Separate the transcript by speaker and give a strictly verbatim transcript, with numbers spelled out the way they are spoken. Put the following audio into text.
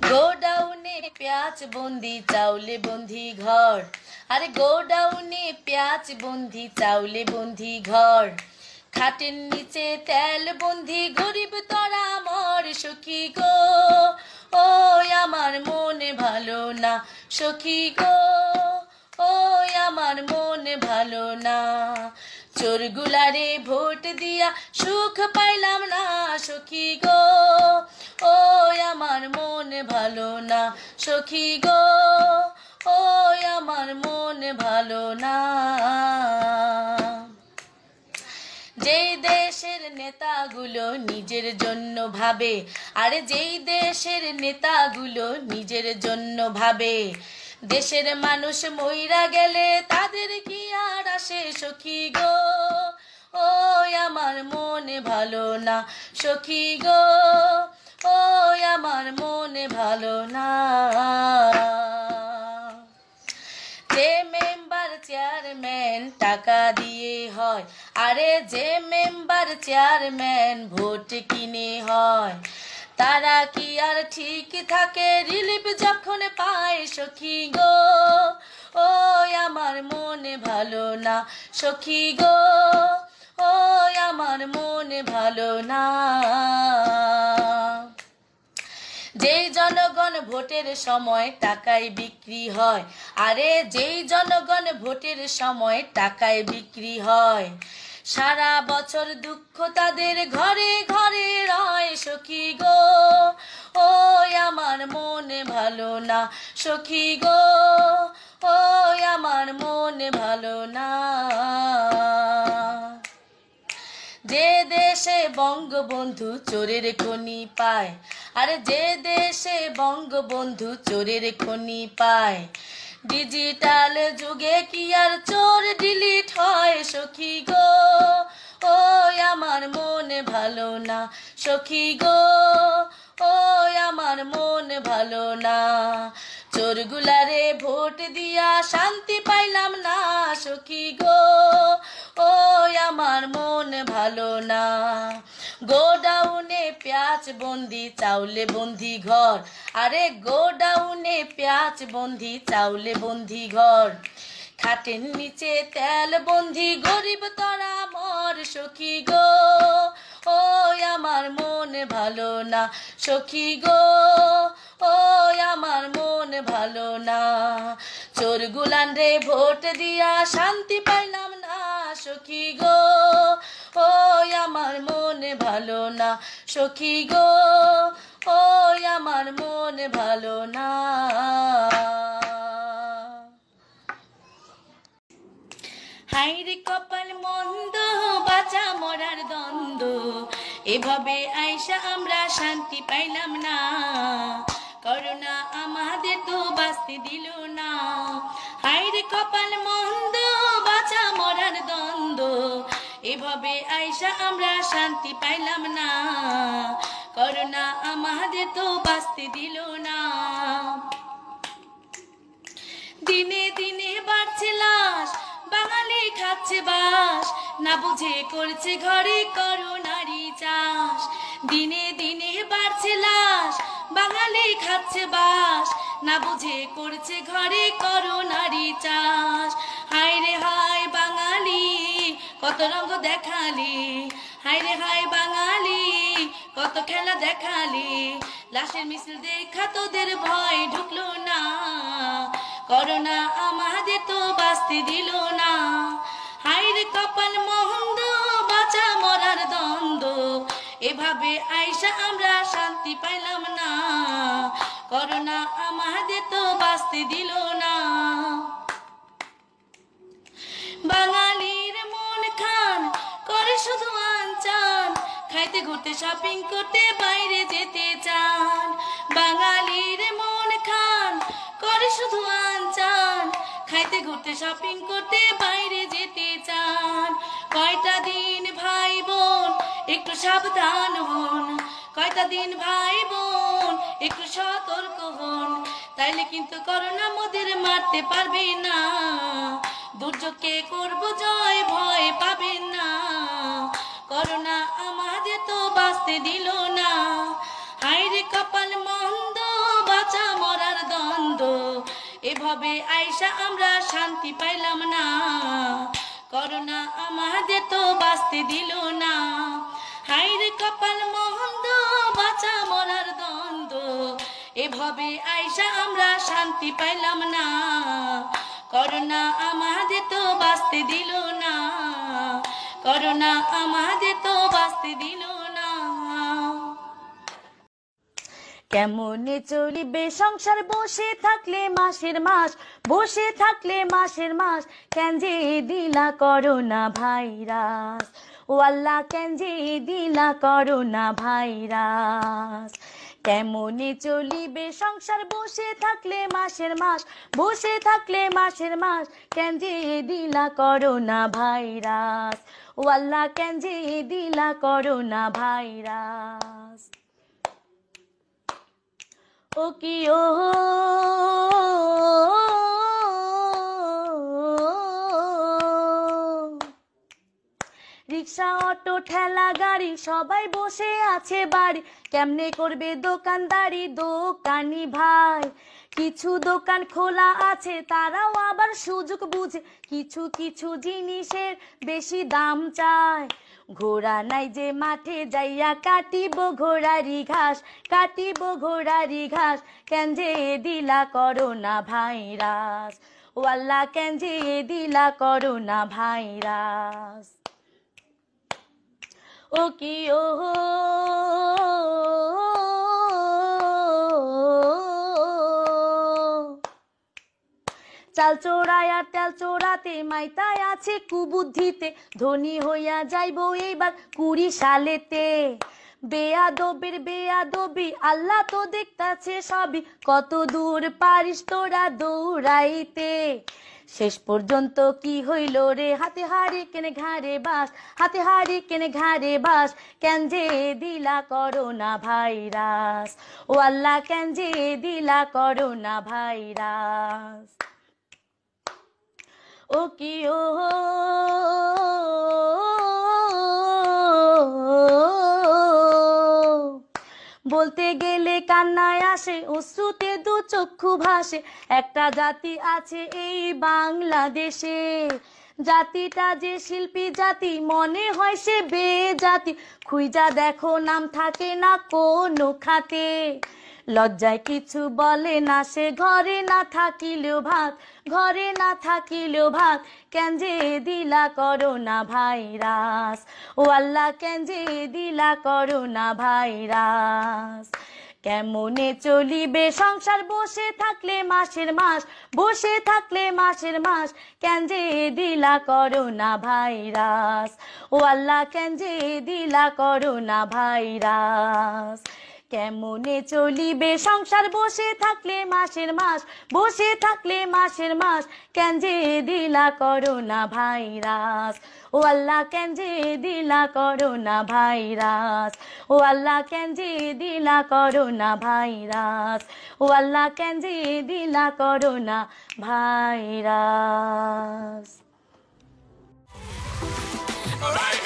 Speaker 1: গোডাউনে পেঁয়াজ বন্দি চাউলে বন্দি ঘর, আরে গোডাউনে পেঁয়াজ বন্দি চাউলে বন্দি ঘর, খাটের নিচে তেল বন্দি গরিব তরা মর সখী গো, ও আমার মনে ভালো না সখী গো, ও আমার মনে ভালো না। চোরগুলারে ভোট দিয়া সুখ পাইলাম না সখী গো, ও আমার মনে ভালো না সখী গো, ও আমার মনে ভালো না। যেই দেশের নেতাগুলো নিজের জন্য ভাবে, আরে যেই দেশের নেতাগুলো নিজের জন্য ভাবে, দেশের মানুষ মইরা গেলে তাদের কি আর আসে সখী গো, ও আমার মনে ভালো না সখী গো, ও আমার মনে ভালো না। যে মেম্বার চেয়ারম্যান টাকা দিয়ে হয়, আরে যে মেম্বার চেয়ারম্যান ভোট কিনে হয়, তারা কি আর ঠিক থাকে রিলিফ যখন পায় সখী গো, ও আমার মনে ভালো না সখী গো, ও আমার মনে ভালো না। যেই জনগণ ভোটের সময় টাকায় বিক্রি হয়, আরে যেই জনগণ ভোটের সময় টাকায় বিক্রি হয়, সারা বছর দুঃখ তাদের ঘরে ঘরে রয় সখী গো, ও আমার মনে ভালো না সখী গো, ও আমার মনে ভালো না। যে দেশে বঙ্গবন্ধু চোরের খনি পায়, আরে যে দেশে বঙ্গবন্ধু চোরের খনি পায়, ডিজিটাল যুগে কি আর চোর ডিলিট হয় সখী গো, ও আমার মনে ভালো না সখী গো, ও আমার মনে ভালো না। চোরগুলারে ভোট দিয়া শান্তি পাইলাম না সখী গো, ও আমার মনে ভালো না। গোডাউনে পেঁয়াজ বন্দি চাউলে বন্দি ঘর, আরে গোডাউনে পেঁয়াজ বন্দি চাউলে বন্দি ঘর, খাটের নিচে তেল বন্দি গরিব তরা মর সখী গো, ও আমার মনে ভালো না সখী গো, ও আমার মনে ভালো না। চোরগুলান রে ভোট দিয়া শান্তি পাইলাম না সখী গো, ও আমার মনে ভালো না সখী গো, ও আমার মনে ভালো না। হাইরে কপাল মন্দ বাঁচা মরার দ্বন্দ্ব, এভাবে আইসা আমরা শান্তি পাইলাম না, করোনা আমাদের তো বাঁচতে দিল না। হাইরে কপাল মন্দ বাঁচা মরার দ্বন্দ্ব, এভাবে আইসা আমরা শান্তি পাইলাম না, করোনা আমাদের তো বাঁচতে দিল না। দিনে দিনে বাড়ছে লাশ, বাঙালি খাচ্ছে বাস, না বুঝে করছে ঘরে করোনারি চাষ। দিনে দিনে বাড়ছে লাশ, বাঙালি খাচ্ছে বাস, না বুঝে করছে ঘরে করোনারি চাষ। হায় রে হায় বাঙালি কত রঙ দেখালি, হায় রে হায় বাঙালি কত খেলা দেখালি, লাশের মিছিল দেখা তোদের ভয় ঢুকলো না, করোনা আমাদের তো বাঁচতে দিল না। হাইরে কপাল মন্দ বাঁচা মরার দ্বন্দ্ব, এভাবে আইসা আমরা শান্তি পাইলাম না, করোনা আমাদের তো বাঁচতে দিল না। বাঙালির মন খান করে শুধু আনচান, খাইতে ঘুরতে শপিং করতে বাইরে যেতে চান। বাঙালির মন খান করে শুধু আনচান, খাইতে ঘুরতে শপিং করতে বাইরে যেতে চান। কয়টা দিন ভাই বোন একটু সাবধান হন, কয়টা দিন ভাই বোন একটু সতর্ক হন, তাইলে কিন্তু করোনা মোদের মারতে পারবে না, দুর্যোগকে করব জয় ভয় পাবেন না, করোনা আমাদের তো বাঁচতে দিল না। হায়রে কপাল মন্দ এভাবে আইসা আমরা শান্তি পাইলাম না, করোনা আমাদের তো বাঁচতে দিল না। হাইরে কপাল মন্দ, বাঁচা মরার দ্বন্দ্ব, এভাবে আইসা আমরা শান্তি পাইলাম না, করোনা আমাদের তো বাঁচতে দিল না, করোনা আমাদের তো বাঁচতে দিল না। কেমনে চলিবে সংসার বসে থাকলে মাসের মাস, বসে থাকলে মাসের মাস, কেন যে দিলা করোনা ভাইরাস, ও আল্লাহ কেন যে দিলা করোনা ভাইরাস। কেমনে চলিবে সংসার বসে থাকলে মাসের মাস, বসে থাকলে মাসের মাস, কেন যে দিলা করোনা ভাইরাস, ও আল্লাহ কেন যে দিলা করোনা ভাইরাস। ও কি ও রিক্সা অটো ঠেলা গাড়ি সবাই বসে আছে বাড়ি, কেমনে করবে দোকানদারি দোকানি ভাই। কিছু দোকান খোলা আছে তারাও আবার সুযোগ বুঝে কিছু কিছু জিনিসের বেশি দাম চায়। ঘোড়া নাই যে মাঠে যাইয়া কাটিব ঘোড়ারি ঘাস, কাটিব ঘোড়ারি ঘাস, কেন যে দিলা করোনা ভাইরাস, ও আল্লাহ কেন যে দিলা করোনা ভাইরাস। ও কি ও চাল চোরায়া তেল চোরাতে মাইতায় আছে কুবুদ্ধিতে, ধনী হইয়া যাইব এইবার কুড়ি সালেতে। বেয়াদবির বেয়াদবি আল্লাহ তো দেখতাছে সবই, কত দূর পারিস তোরা দৌড়াইতে। শেষ পর্যন্ত কি হইল রে, হাতে হাড়ি কেনে ঘাড়ে বাস, হাতে হাড়ি কেনে ঘাড়ে বাস, কেন যে দিলা করোনা ভাইরাস, ও আল্লাহ কেন যে দিলা করোনা ভাইরাস। ও কি ও বলতে গেলে কান্নায় আসে, অশ্রুতে দু চক্ষু ভাসে। একটা জাতি আছে এই বাংলাদেশে, জাতিটা যে শিল্পী জাতি মনে হয় সে বেজাতি, খুঁজা দেখো নাম থাকে না কোনো খাতে। লজ্জায় কিছু বলে না সে, ঘরে না থাকিলেও ভাত, ঘরে না থাকিলেও ভাত, কেন যে দিলা করোনা ভাইরাস, ও আল্লাহ কেন যে দিলা করোনা ভাইরাস। কেমনে চলিবে সংসার বসে থাকলে মাসের মাস, বসে থাকলে মাসের মাস, কেন যে দিলা করোনা ভাইরাস, ও আল্লাহ কেন যে দিলা করোনা ভাইরাস। কেমনে চলিবে সংসার বসে থাকলে মাসের মাস, বসে থাকলে মাসের মাস, কেন যে দিলা করোনা ভাইরাস, ও আল্লাহ কেন যে দিলা করোনা ভাইরাস, ও আল্লাহ কেন যে দিলা করোনা ভাইরাস, ও আল্লাহ কেন যে দিলা করোনা ভাইরাস।